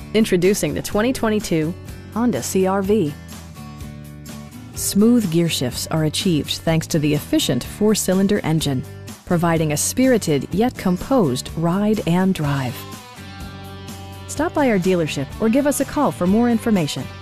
Introducing the 2022 Honda CR-V. Smooth gear shifts are achieved thanks to the efficient 4-cylinder engine, providing a spirited yet composed ride and drive. Stop by our dealership or give us a call for more information.